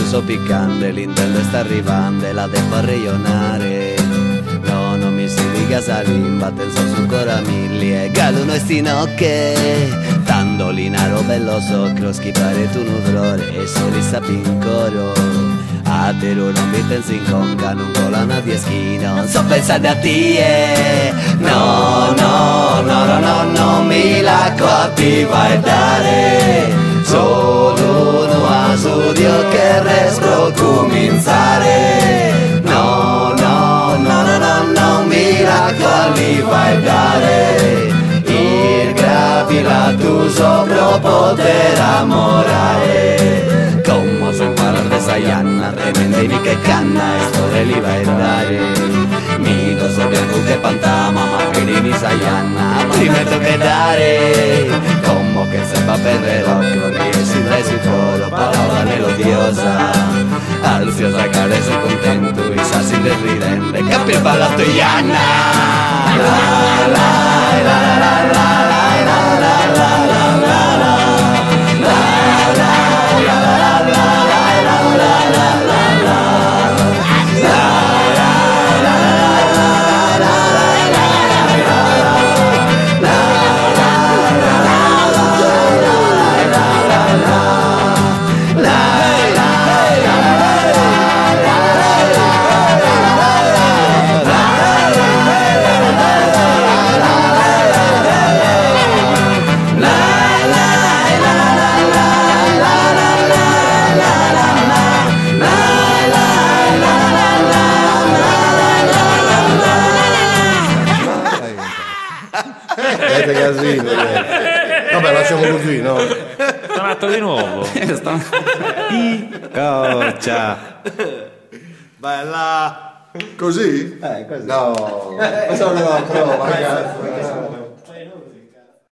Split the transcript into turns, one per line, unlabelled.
so piccante, l'intendo sta arrivando, la devo reionare. No, non mi si dica salimba, tenso su ancora mille e galuno e stinocche. Tandolinaro bello socro, schipare tu un flore e solista pincoro. A te non mi pensi in conca, non colana di schino, non so pensare a te. No, no, no, no, no, no, mi la ti vai dare. Solo uno a studio che resto cominciare. No, no, no, no, no, no, mi la ti vai dare. Il gravila tu sopra poter amorare. Come sono parlare di Sayana, remendevi che canna e storia li vai dare. Mito so bianco che pantama, ma credimi Sayana, prima tocca dare. Come che se va per il rock, riesci preso il foro, parola melodiosa. Ansiosa care sono contento, i sassi del ridente, capi il ballato Ianna. La la la la la la la la la la la.
Casino, vabbè, lasciamo così, no?
Tornato di nuovo.
Coccia.
Bella. Così?
Così.
No. Ma sono una prova, ragazzi.